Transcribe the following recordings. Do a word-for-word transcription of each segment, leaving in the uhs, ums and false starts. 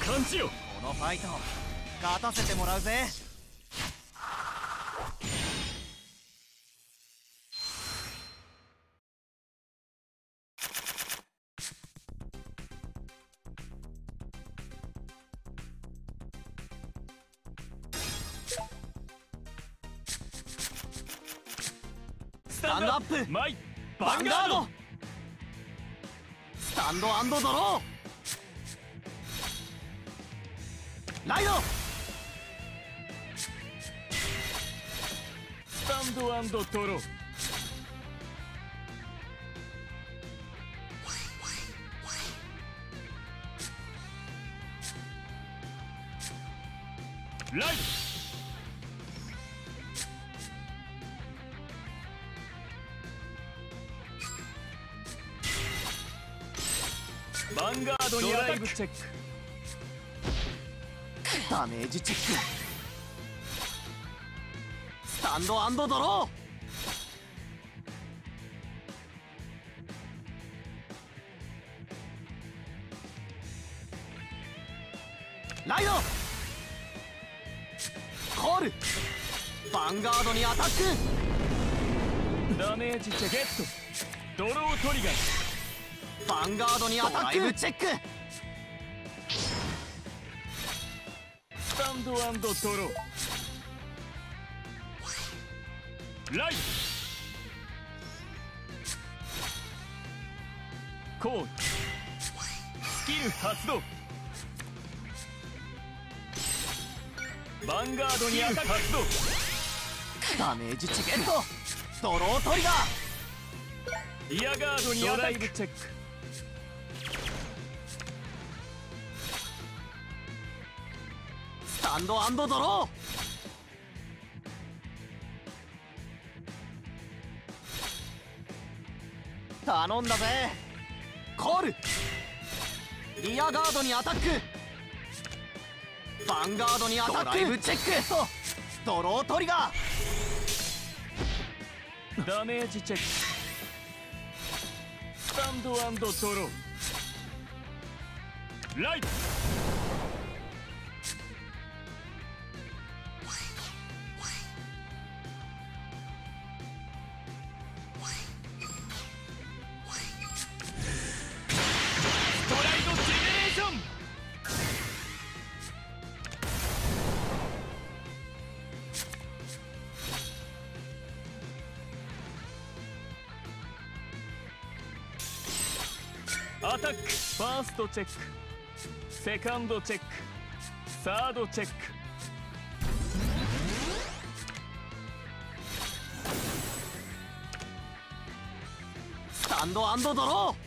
感じよ。 このファイト勝たせてもらうぜ。 スタンドアップマイヴァンガード。 スタンドアンドドローライド。 スタンドアンドドロー。ライド。ヴァンガードにアタックチェック。 ダメージチェック。スタンドアンドドローライド。コール。ヴァンガードにアタック。 ダメージチェック。ゲット。ドロートリガー。 ヴァンガードにアタック。ドライブチェック。 スタンドアンドドロー。ライド。コール。スキル発動。ヴァンガードにアタック発動。 ダメージチェック。ドロートリガー。 リアガードにアタックチェック。 スタンドアンドドロー。頼んだぜ。コール。リアガードにアタック。ヴァンガードにアタック。ドライブチェック。ドロートリガー。ダメージチェック。スタンドアンドドロー。ライト。アタック。ファーストチェック。セカンドチェック。サードチェック。 スタンドアンドドロ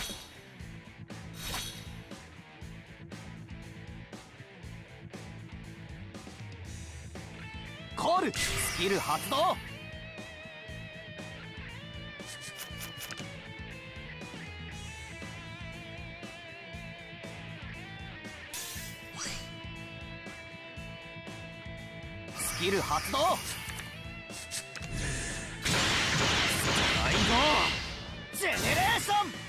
ー。コール。スキル発動。スキル発動。ライドジェネレーション。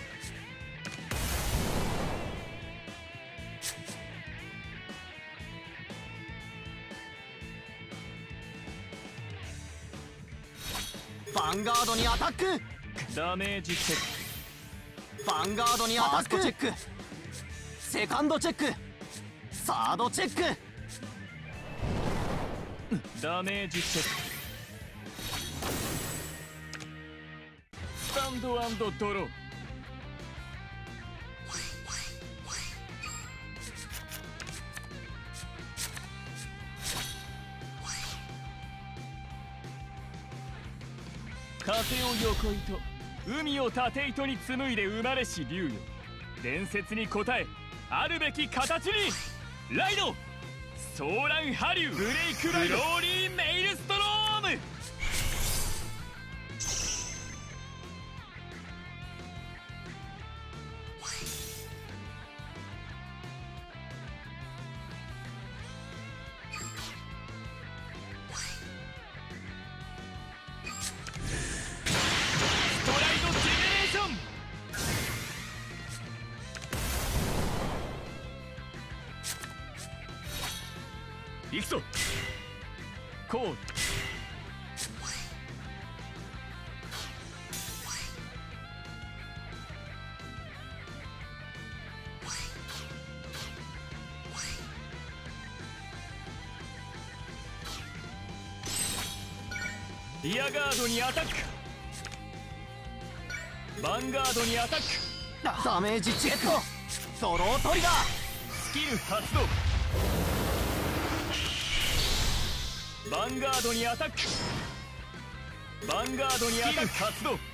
ヴァンガードにアタック。 ダメージチェック。 ヴァンガードにアタック。ファーストチェック。セカンドチェック。サードチェック。 ダメージチェック。スタンドアンドドロー。風を横糸、海を縦糸に紡いで生まれし竜よ。伝説に応え、あるべき形に。ライド。ソーランハリュー。ブレイクライド。グローリーメイルストローム。ストライドジェネレーション。 行くぞ。コール。リアガードにアタック。ヴァンガードにアタック。 ダメージチェック。ドロートリガー。 スキル発動。ヴァンガードにアタック。ヴァンガードにアタック発動。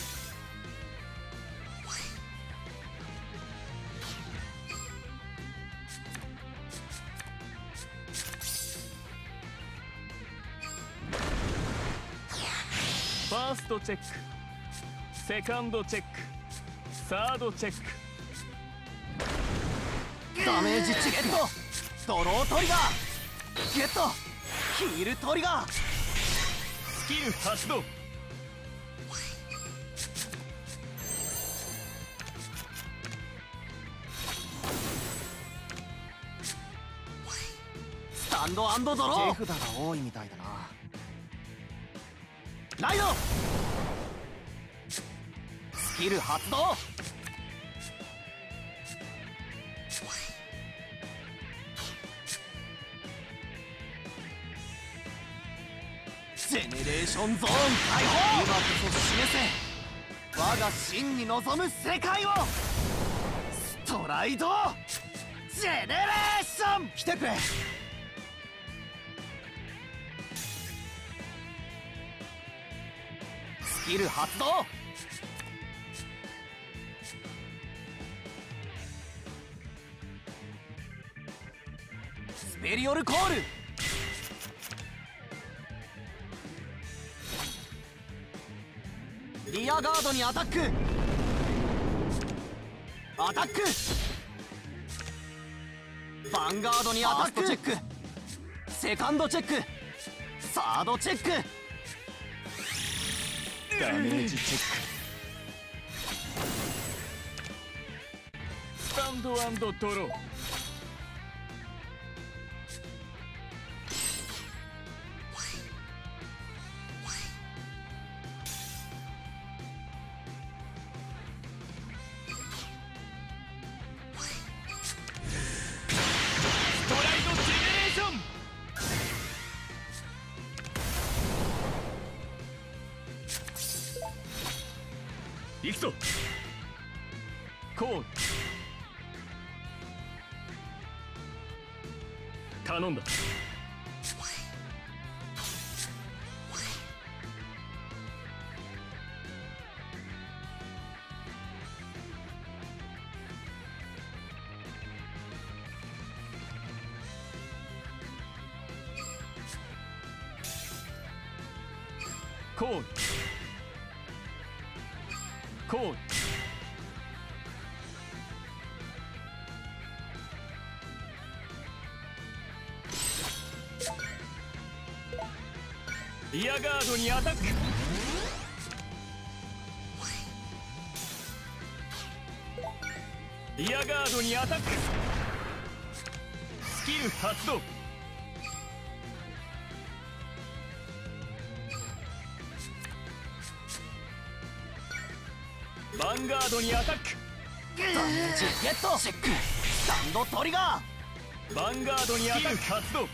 ファーストチェック、セカンドチェック、サードチェック。 ダメージチェック。ドロートリガー。ゲット。ヒールトリガー。 スキル発動。 スタンド&ドロー。手札が多いみたいだな。ライド。スキル発動。ジェネレーションゾーン解放。今こそ示せ我が真に望む世界を。ストライドジェネレーション。来てくれ。スキル発動。スペリオルコール。リアガードにアタック。アタック。ヴァンガードにアタック。チェック。セカンドチェック。サードチェック。 ダメージチェック。スタンド&ドロー。ストライドジェネレーション。行くぞ。コール。頼んだ。コール。コール。リアガードにアタック。リアガードにアタック。スキル発動。ヴァンガードにアタック。 ダメージゲット。チェック。スタンドトリガー。ヴァンガードにアタック発動。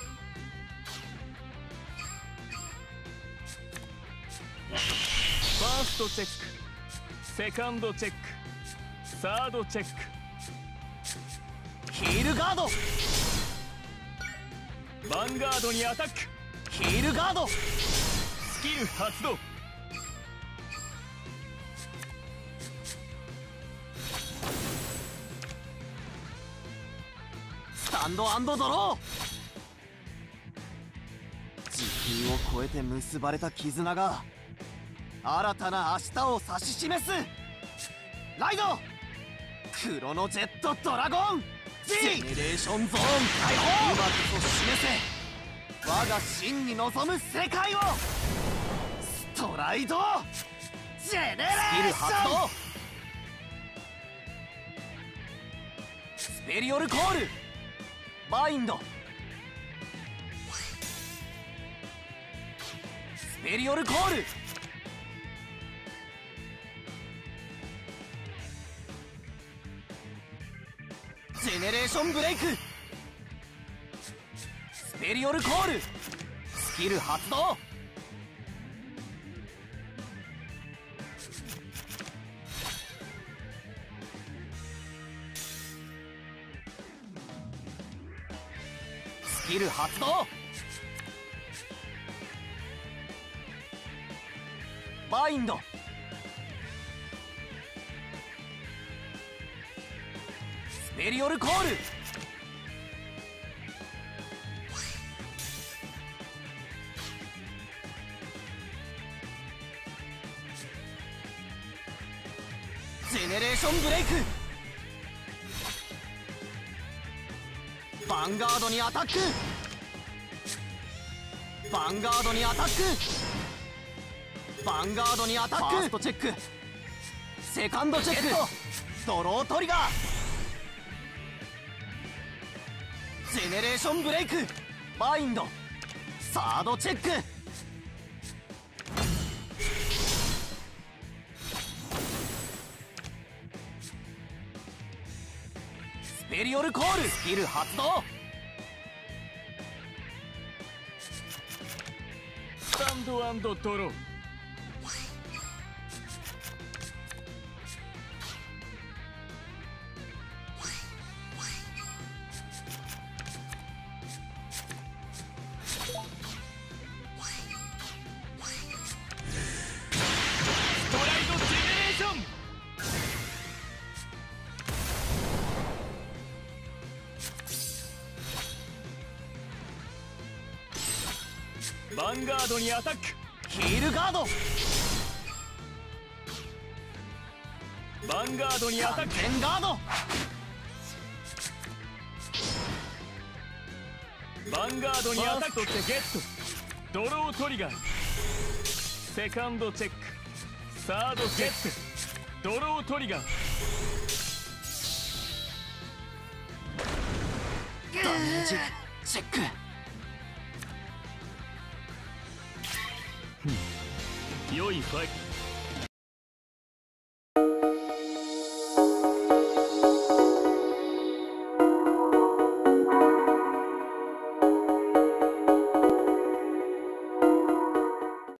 ファーストチェック、セカンドチェック、サードチェック。 ヒールガード。 ヴァンガードにアタック。 ヒールガード。 スキル発動。 スタンド&ドロー。時空を超えて結ばれた絆が新たな明日を指し示す。ライドクロノジェットドラゴン G。 ジェネレーションゾーン解放。今こそ示せ我が真に望む世界を。ストライドジェネレーション。スペリオルコール。バインド。 ペリオルコール。ジェネレーションブレイク。スペリオルコール。スキル発動。スキル発動。バインド。スペリオルコール。ジェネレーションブレイク。ヴァンガードにアタック。ヴァンガードにアタック。ヴァンガードにアタック。ファーストチェック。セカンドチェック。ドロートリガー。ジェネレーションブレイク。バインド。サードチェック。スペリオルコール。スキル発動。 スタンドアンドドロー。ヴァンガードにアタック。 ヒールガード。 ヴァンガードにアタック。 テンガード。 ヴァンガードにアタックってゲット。ドロートリガー。セカンドチェック。サードゲット。ドロートリガー。 ダメージチェック。 良いファイト。